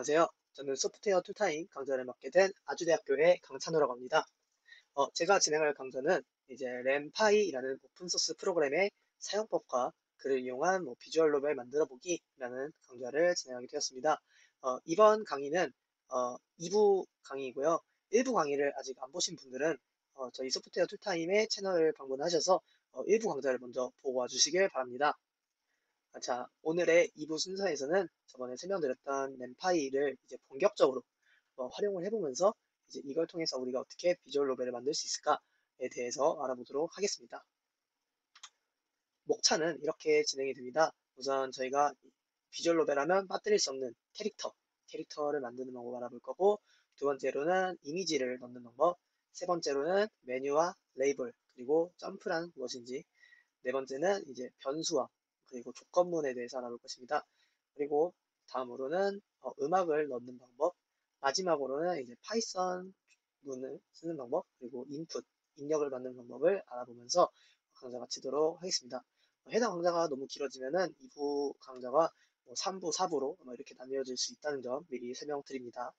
안녕하세요. 저는 소프트웨어 툴타임 강좌를 맡게 된 아주대학교의 강찬호라고 합니다. 제가 진행할 강좌는 이제 램파이라는 오픈소스 프로그램의 사용법과 그를 이용한 비주얼 노벨 만들어 보기라는 강좌를 진행하게 되었습니다. 이번 강의는 2부 강의이고요. 1부 강의를 아직 안 보신 분들은 저희 소프트웨어 툴타임의 채널을 방문하셔서 1부 강좌를 먼저 보고 와주시길 바랍니다. 자, 오늘의 2부 순서에서는 저번에 설명드렸던 램파이를 이제 본격적으로 활용을 해보면서 이제 이걸 통해서 우리가 어떻게 비주얼 노벨을 만들 수 있을까에 대해서 알아보도록 하겠습니다. 목차는 이렇게 진행이 됩니다. 우선 저희가 비주얼 노벨 하면 빠뜨릴 수 없는 캐릭터를 만드는 방법 알아볼 거고, 두 번째로는 이미지를 넣는 방법, 세 번째로는 메뉴와 레이블, 그리고 점프란 무엇인지, 네 번째는 이제 변수와 그리고 조건문에 대해서 알아볼 것입니다. 그리고 다음으로는 음악을 넣는 방법, 마지막으로는 이제 파이썬 문을 쓰는 방법, 그리고 입력을 받는 방법을 알아보면서 강좌 마치도록 하겠습니다. 해당 강좌가 너무 길어지면은 2부 강좌가 3부, 4부로 이렇게 나뉘어질 수 있다는 점 미리 설명드립니다.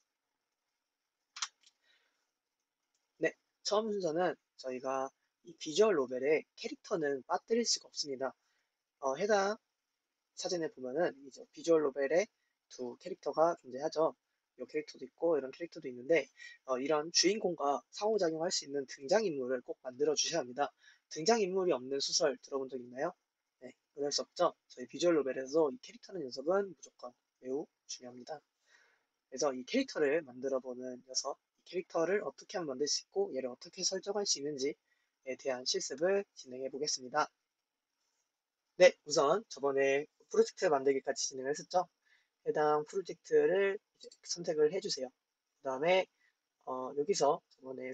네, 처음 순서는 저희가 이 비주얼 노벨의 캐릭터는 빠뜨릴 수가 없습니다. 해당 사진에 보면은 이제 비주얼 노벨에 두 캐릭터가 존재하죠. 이 캐릭터도 있고 이런 캐릭터도 있는데 이런 주인공과 상호작용할 수 있는 등장인물을 꼭 만들어 주셔야 합니다. 등장인물이 없는 소설 들어본 적 있나요? 네, 그럴 수 없죠. 저희 비주얼 노벨에서 이 캐릭터는 녀석은 무조건 매우 중요합니다. 그래서 이 캐릭터를 만들어 보는 녀석, 이 캐릭터를 어떻게 하면 만들 수 있고 얘를 어떻게 설정할 수 있는지에 대한 실습을 진행해 보겠습니다. 네, 우선 저번에 프로젝트 만들기까지 진행을 했었죠. 해당 프로젝트를 이제 선택을 해주세요. 그 다음에 여기서 저번에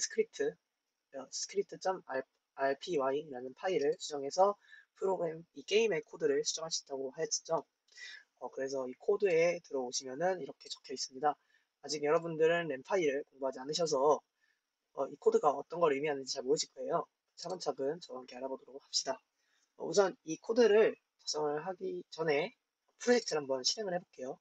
script.rpy라는 파일을 수정해서 프로그램 이 게임의 코드를 수정할 수 있다고 했었죠. 그래서 이 코드에 들어오시면은 이렇게 적혀 있습니다. 아직 여러분들은 램 파일을 공부하지 않으셔서 이 코드가 어떤 걸 의미하는지 잘 모르실 거예요. 차근차근 저와 함께 알아보도록 합시다. 우선 이 코드를 작성을 하기 전에 프로젝트를 한번 실행을 해볼게요.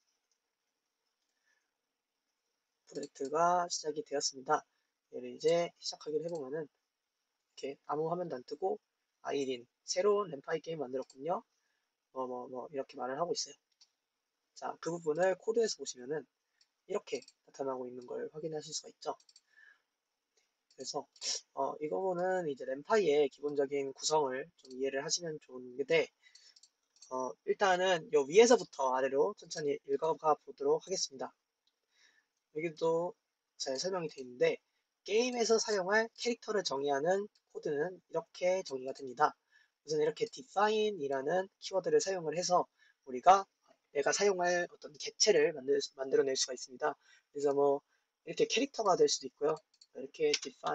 프로젝트가 시작이 되었습니다. 얘를 이제 시작하기를 해보면은 이렇게 아무 화면도 안 뜨고 아이린 새로운 램파이 게임 만들었군요. 이렇게 말을 하고 있어요. 자, 그 부분을 코드에서 보시면은 이렇게 나타나고 있는 걸 확인하실 수가 있죠. 그래서 이거는 이제 램파이의 기본적인 구성을 좀 이해를 하시면 좋은데 일단은 요 위에서부터 아래로 천천히 읽어가 보도록 하겠습니다. 여기도 잘 설명이 되어 있는데 게임에서 사용할 캐릭터를 정의하는 코드는 이렇게 정의가 됩니다. 우선 이렇게 define이라는 키워드를 사용을 해서 우리가 얘가 사용할 어떤 객체를 만들어낼 수가 있습니다. 그래서 이렇게 캐릭터가 될 수도 있고요. 이렇게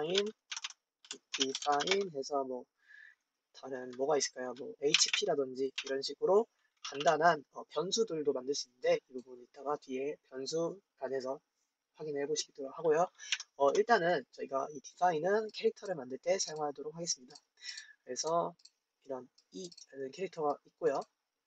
define 해서 다른 뭐가 있을까요? HP라든지 이런 식으로 간단한 변수들도 만들 수 있는데 이 부분 이따가 뒤에 변수란에서 확인해 보시도록 하고요. 일단은 저희가 이 define은 캐릭터를 만들 때 사용하도록 하겠습니다. 그래서 이런 E라는 캐릭터가 있고요.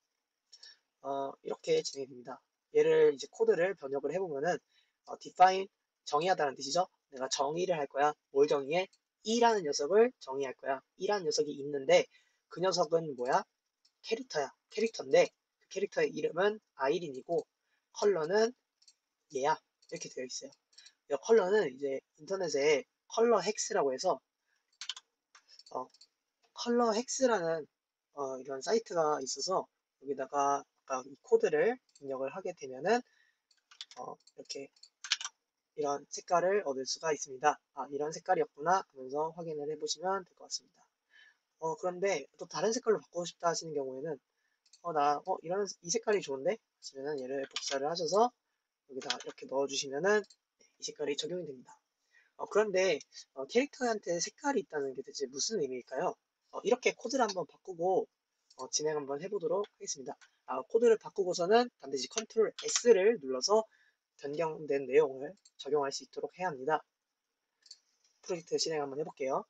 이렇게 진행이 됩니다. 얘를 이제 코드를 번역을 해보면은 define 정의하다는 뜻이죠. 내가 정의를 할 거야. 뭘 정의해? E라는 녀석을 정의할 거야. E라는 녀석이 있는데 그 녀석은 뭐야? 캐릭터야. 캐릭터인데 그 캐릭터의 이름은 아이린이고 컬러는 얘야. 이렇게 되어 있어요. 이 컬러는 이제 인터넷에 컬러 헥스라고 해서 어, 컬러 헥스라는 이런 사이트가 있어서 여기다가 아까 이 코드를 입력을 하게 되면은 이렇게 이런 색깔을 얻을 수가 있습니다. 아, 이런 색깔이었구나 하면서 확인을 해보시면 될 것 같습니다. 그런데 또 다른 색깔로 바꾸고 싶다 하시는 경우에는 이 색깔이 좋은데 하시면은 얘를 복사를 하셔서 여기다 이렇게 넣어주시면은 이 색깔이 적용이 됩니다. 그런데 캐릭터한테 색깔이 있다는 게 대체 무슨 의미일까요? 이렇게 코드를 한번 바꾸고 진행 한번 해보도록 하겠습니다. 코드를 바꾸고서는 반드시 컨트롤 S를 눌러서 변경된 내용을 적용할 수 있도록 해야 합니다. 프로젝트 실행 한번 해볼게요.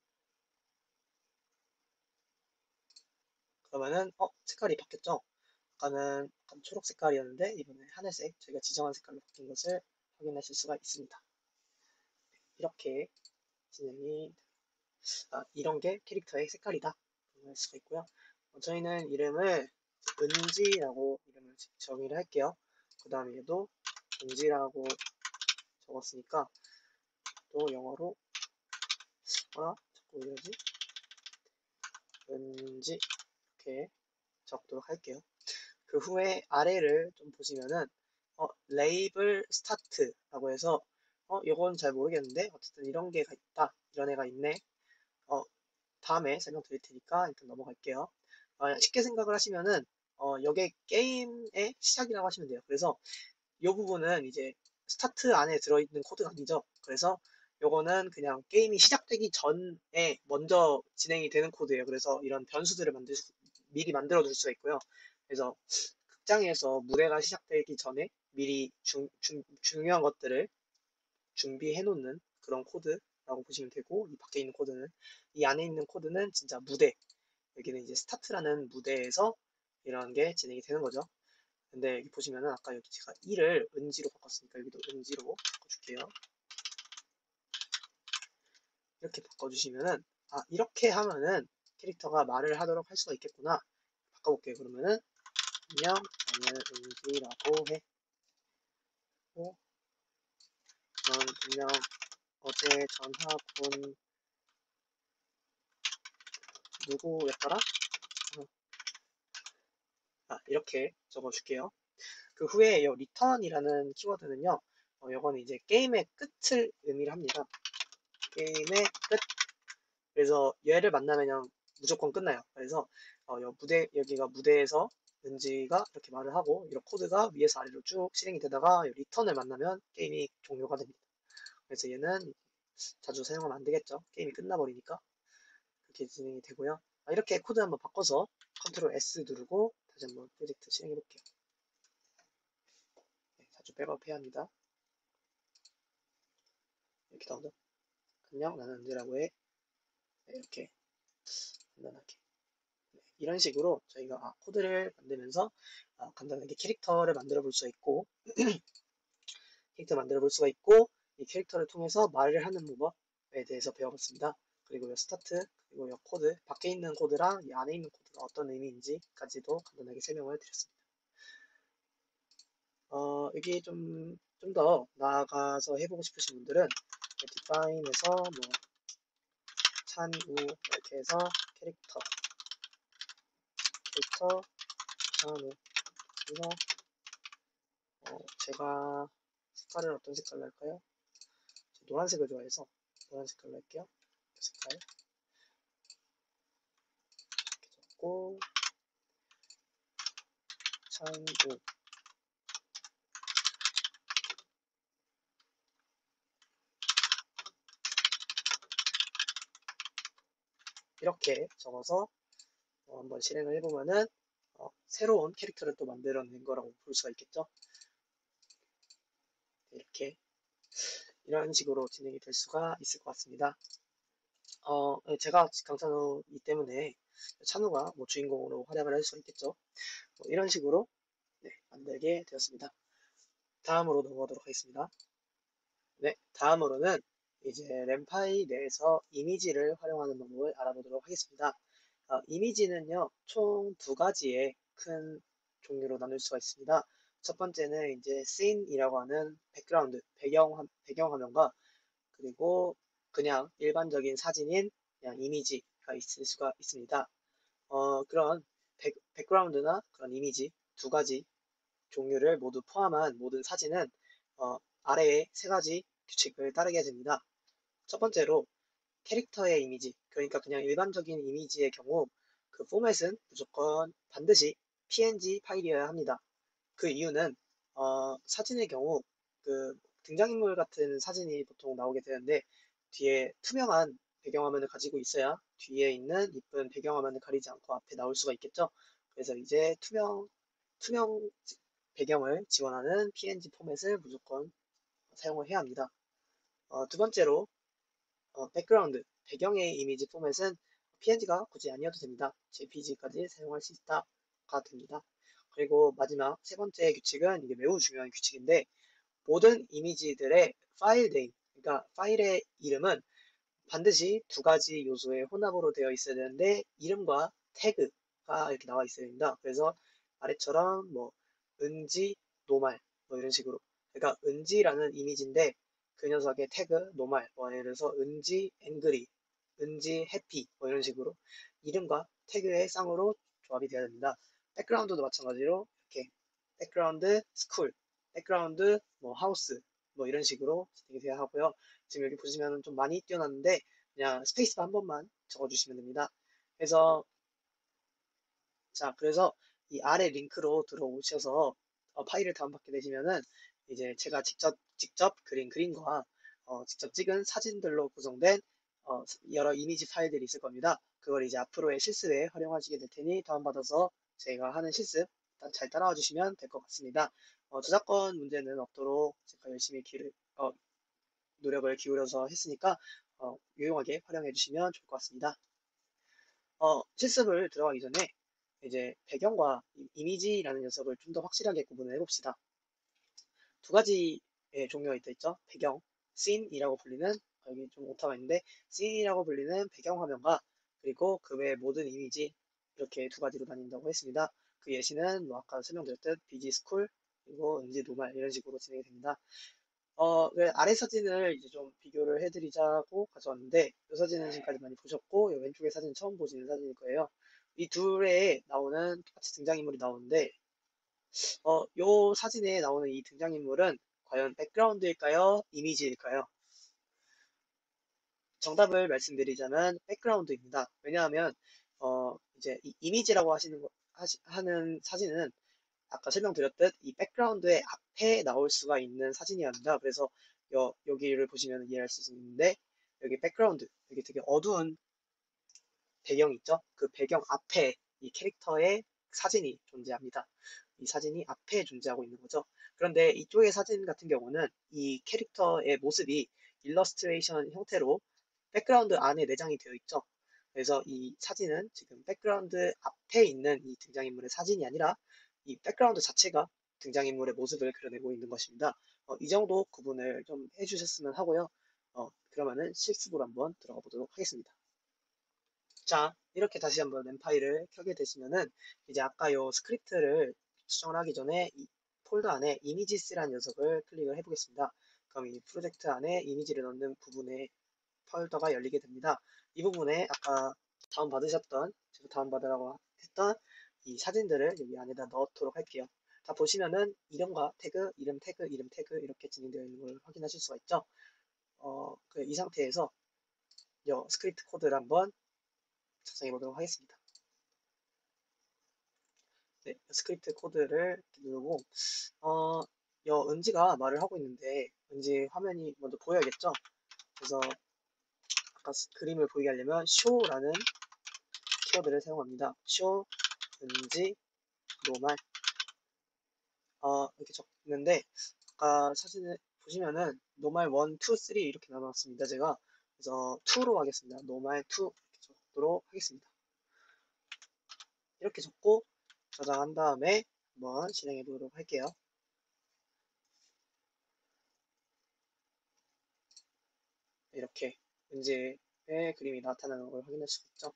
그러면은 색깔이 바뀌었죠? 아까는 약간 초록 색깔이었는데 이번에 하늘색, 저희가 지정한 색깔로 바뀐 것을 확인하실 수가 있습니다. 이렇게 진행이, 이런 게 캐릭터의 색깔이다 할 수가 있고요. 저희는 이름을 은지라고 이름을 정의를 할게요. 그 다음에 얘도 은지라고 적었으니까 또 영어로 자꾸 이러지? 은지 이렇게 적도록 할게요. 그 후에 아래를 좀 보시면은 레이블 스타트라고 해서 요건 잘 모르겠는데 어쨌든 이런 게 있다, 이런 애가 있네. 다음에 설명드릴 테니까 일단 넘어갈게요. 쉽게 생각을 하시면은 요게 게임의 시작이라고 하시면 돼요. 그래서 이 부분은 이제 스타트 안에 들어있는 코드가 아니죠. 그래서 요거는 그냥 게임이 시작되기 전에 먼저 진행이 되는 코드예요. 그래서 이런 변수들을 미리 만들어 둘 수가 있고요. 그래서 극장에서 무대가 시작되기 전에 미리 중요한 것들을 준비해 놓는 그런 코드라고 보시면 되고, 이 밖에 있는 코드는, 이 안에 있는 코드는 진짜 무대, 여기는 이제 스타트라는 무대에서 이런 게 진행이 되는 거죠. 근데 여기 보시면은 아까 여기 제가 2를 은지로 바꿨으니까 여기도 은지로 바꿔줄게요. 이렇게 바꿔주시면은 이렇게 하면은 캐릭터가 말을 하도록 할 수가 있겠구나. 바꿔볼게요. 그러면은 안녕, 나는 은지라고 해. 넌 분명 어제 전화본 누구였더라? 이렇게 적어줄게요. 그 후에 이 return이라는 키워드는요, 요거는 이제 게임의 끝을 의미를 합니다. 게임의 끝. 그래서 얘를 만나면 그냥 무조건 끝나요. 그래서 여기가 무대에서 은지가 이렇게 말을 하고 이런 코드가 위에서 아래로 쭉 실행이 되다가 리턴을 만나면 게임이 종료가 됩니다. 그래서 얘는 자주 사용하면 안 되겠죠. 게임이 끝나버리니까. 그렇게 진행이 되고요. 이렇게 코드 한번 바꿔서 컨트롤 S 누르고 다시 한번 프로젝트 실행해 볼게요. 네, 자주 백업해야 합니다. 이렇게 나오죠. 안녕, 나는 은지라고 해. 네, 이렇게 간단하게. 네, 이런 식으로 저희가 코드를 만들면서 간단하게 캐릭터를 만들어 볼 수 있고, 이 캐릭터를 통해서 말을 하는 방법에 대해서 배워봤습니다. 그리고 이 스타트, 그리고 이 코드, 밖에 있는 코드랑 이 안에 있는 코드가 어떤 의미인지까지도 간단하게 설명을 드렸습니다. 여기 좀 더 나아가서 해보고 싶으신 분들은 define에서 뭐 찬우 이렇게 해서 캐릭터 찬우 그래서 제가 색깔을 어떤 색깔로 할까요? 노란색을 좋아해서 노란 색깔로 할게요. 색깔 이렇게 적고 찬우 이렇게 적어서 한번 실행을 해보면은 새로운 캐릭터를 또 만들어낸 거라고 볼 수가 있겠죠. 이렇게 이런 식으로 진행이 될 수가 있을 것 같습니다. 네, 제가 강찬우이기 때문에 찬우가 뭐 주인공으로 활약을 할 수가 있겠죠. 이런 식으로 네, 만들게 되었습니다. 다음으로 넘어가도록 하겠습니다. 네, 다음으로는 이제 램파이 내에서 이미지를 활용하는 방법을 알아보도록 하겠습니다. 이미지는요, 총 두 가지의 큰 종류로 나눌 수가 있습니다. 첫 번째는 이제 scene이라고 하는 백그라운드, 배경 화면과 그리고 그냥 일반적인 사진인 그냥 이미지가 있을 수가 있습니다. 그런 백그라운드나 그런 이미지 두 가지 종류를 모두 포함한 모든 사진은 아래에 세 가지 규칙을 따르게 됩니다. 첫 번째로 캐릭터의 이미지, 그러니까 그냥 일반적인 이미지의 경우 그 포맷은 무조건 반드시 PNG 파일이어야 합니다. 그 이유는 사진의 경우 그 등장인물 같은 사진이 보통 나오게 되는데 뒤에 투명한 배경화면을 가지고 있어야 뒤에 있는 이쁜 배경화면을 가리지 않고 앞에 나올 수가 있겠죠. 그래서 이제 투명 배경을 지원하는 PNG 포맷을 무조건 사용을 해야 합니다. 두 번째로 백그라운드, 배경의 이미지 포맷은 PNG가 굳이 아니어도 됩니다. JPG까지 사용할 수 있다가 됩니다. 그리고 마지막 세 번째 규칙은 이게 매우 중요한 규칙인데 모든 이미지들의 파일 네임, 그러니까 파일의 이름은 반드시 두 가지 요소의 혼합으로 되어 있어야 되는데 이름과 태그가 이렇게 나와 있어야 됩니다. 그래서 아래처럼 뭐 은지, 노말 뭐 이런 식으로 그러니까 은지라는 이미지인데 그 녀석의 태그 노말 뭐 예를 들어서 은지 앵그리, 은지 해피 뭐 이런 식으로 이름과 태그의 쌍으로 조합이 되어야 됩니다. 백그라운드도 마찬가지로 이렇게 백그라운드 스쿨, 백그라운드 뭐 하우스 뭐 이런 식으로 진행이 돼야 하고요. 지금 여기 보시면 좀 많이 띄어놨는데 그냥 스페이스바 한 번만 적어주시면 됩니다. 그래서 자 그래서 이 아래 링크로 들어오셔서 파일을 다운받게 되시면은 이제 제가 직접 그린 그림과 직접 찍은 사진들로 구성된 여러 이미지 파일들이 있을 겁니다. 그걸 이제 앞으로의 실습에 활용하시게 될 테니 다운받아서 제가 하는 실습 잘 따라와 주시면 될 것 같습니다. 저작권 문제는 없도록 제가 열심히 노력을 기울여서 했으니까 유용하게 활용해 주시면 좋을 것 같습니다. 실습을 들어가기 전에 이제 배경과 이미지라는 녀석을 좀 더 확실하게 구분을 해봅시다. 두 가지의 종류가 있죠. 배경, scene이라고 불리는 여기 좀 오타가 있는데 scene이라고 불리는 배경 화면과 그리고 그 외의 모든 이미지 이렇게 두 가지로 나뉜다고 했습니다. 그 예시는 뭐 아까 설명드렸듯 비지 스쿨 그리고 은지 노말 이런 식으로 진행이 됩니다. 그 아래 사진을 이제 좀 비교를 해드리자고 가져왔는데, 이 사진은 지금까지 많이 보셨고, 이 왼쪽의 사진은 처음 보시는 사진일 거예요. 이 둘에 나오는 똑같이 등장인물이 나오는데, 요 사진에 나오는 이 등장인물은 과연 백그라운드일까요? 이미지일까요? 정답을 말씀드리자면 백그라운드입니다. 왜냐하면, 이제 이 이미지라고 하는 사진은 아까 설명드렸듯 이 백그라운드의 앞에 나올 수가 있는 사진이어야 합니다. 그래서 여기를 보시면 이해할 수 있는데 여기 백그라운드 여기 되게 어두운 배경 있죠? 그 배경 앞에 이 캐릭터의 사진이 존재합니다. 이 사진이 앞에 존재하고 있는 거죠. 그런데 이쪽의 사진 같은 경우는 이 캐릭터의 모습이 일러스트레이션 형태로 백그라운드 안에 내장이 되어 있죠. 그래서 이 사진은 지금 백그라운드 앞에 있는 이 등장인물의 사진이 아니라 이 백그라운드 자체가 등장인물의 모습을 그려내고 있는 것입니다. 이 정도 구분을 좀 해주셨으면 하고요. 그러면은 실습으로 한번 들어가 보도록 하겠습니다. 자, 이렇게 다시 한번 램 파일을 켜게 되시면은 이제 아까 요 스크립트를 수정을 하기 전에 이 폴더 안에 이미지스라는 녀석을 클릭을 해보겠습니다. 그럼 이 프로젝트 안에 이미지를 넣는 부분에 폴더가 열리게 됩니다. 이 부분에 아까 다운받으셨던, 제가 다운받으라고 했던 이 사진들을 여기 안에다 넣도록 할게요. 자, 보시면은 이름과 태그, 이름 태그, 이름 태그 이렇게 진행되어 있는 걸 확인하실 수가 있죠. 이 상태에서 이 스크립트 코드를 한번 작성해 보도록 하겠습니다. 네, 스크립트 코드를 누르고 은지가 말을 하고 있는데 은지 화면이 먼저 보여야겠죠. 그래서 아까 그림을 보이게 하려면 show라는 키워드를 사용합니다. show 은지 노말 이렇게 적는데 아까 사진을 보시면은 노말 1, 2, 3 이렇게 나눠놨습니다. 제가 그래서 2로 하겠습니다. 노말 2 이렇게 적도록 하겠습니다. 이렇게 적고 저장한 다음에 한번 실행해 보도록 할게요. 이렇게 문제의 그림이 나타나는 걸 확인할 수 있죠.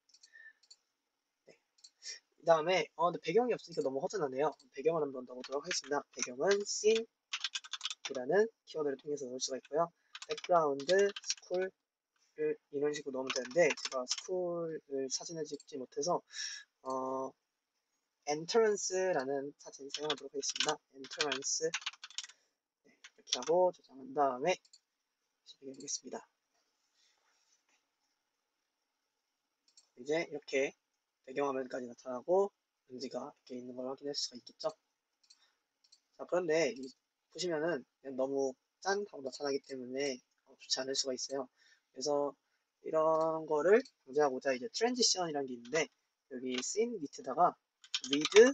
네. 그 다음에 근데 배경이 없으니까 너무 허전하네요. 배경을 한번 넣어보도록 하겠습니다. 배경은 scene이라는 키워드를 통해서 넣을 수가 있고요. 백그라운드 스쿨을 이런 식으로 넣으면 되는데 제가 스쿨을 사진을 찍지 못해서 어, enterance라는 사진을 사용하도록 하겠습니다. entrance 네, 이렇게 하고 저장한 다음에 실행해 보겠습니다. 이제 이렇게 배경화면까지 나타나고 은지가 이렇게 있는 걸 확인할 수가 있겠죠. 자, 그런데 보시면은 너무 짠 하고 나타나기 때문에 좋지 않을 수가 있어요. 그래서 이런 거를 방지하고자 이제 트랜지션이라는 게 있는데 여기 씬 밑에다가 with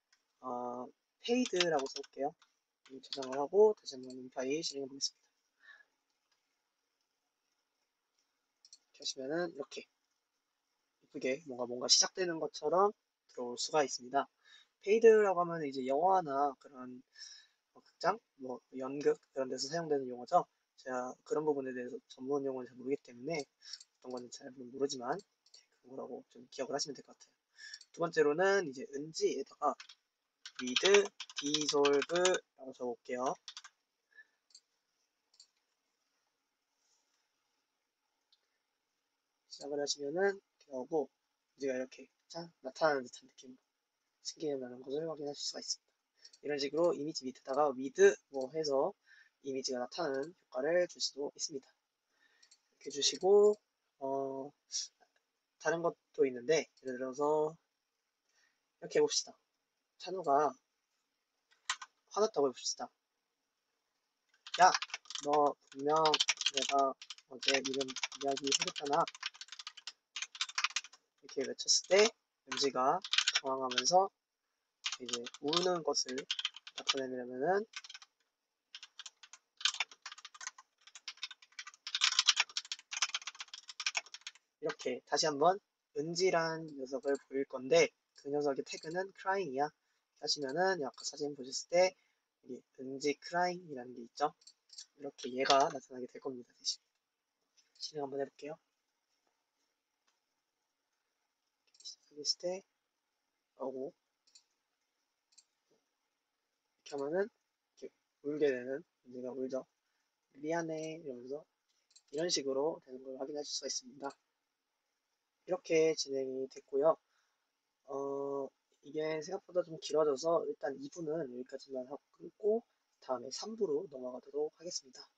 paid라고 써볼게요. 저장을 하고 다시 한번 파일 실행해 보겠습니다. 이렇게 하시면은 이렇게 예쁘게 뭔가 시작되는 것처럼 들어올 수가 있습니다. 페이드라고 하면 이제 영화나 그런 극장, 뭐 연극 그런 데서 사용되는 용어죠. 제가 그런 부분에 대해서 전문 용어를 잘 모르기 때문에 어떤 건지 잘 모르지만 그거라고 좀 기억을 하시면 될 것 같아요. 두 번째로는 이제 은지에다가 with dissolve라고 적어볼게요. 시작을 하시면은 이렇게 나오고 문제가 이렇게 자 나타나는 듯한 느낌 신기해 나는 것을 확인하실 수가 있습니다. 이런 식으로 이미지 밑에다가 with 뭐 해서 이미지가 나타나는 효과를 줄 수도 있습니다. 이렇게 해주시고 다른 것도 있는데 예를 들어서 이렇게 해봅시다. 찬우가 화났다고 해봅시다. 야, 너 분명 내가 어제 이름 이야기 해줬잖아. 이렇게 외쳤을 때 은지가 당황하면서 이제 우는 것을 나타내려면은 이렇게 다시 한번 은지란 녀석을 보일 건데 그 녀석의 태그는 crying이야. 하시면은 아까 사진 보셨을 때 여기 은지 crying이라는 게 있죠. 이렇게 얘가 나타나게 될 겁니다. 대신 진행 한번 해볼게요. 시작했을 때 하고 이렇게 하면은 이렇게 울게 되는 은지가 울죠. 미안해 이러면서 이런 식으로 되는 걸 확인하실 수가 있습니다. 이렇게 진행이 됐고요. 이게 생각보다 좀 길어져서 일단 2부는 여기까지만 하고 끊고 다음에 3부로 넘어가도록 하겠습니다.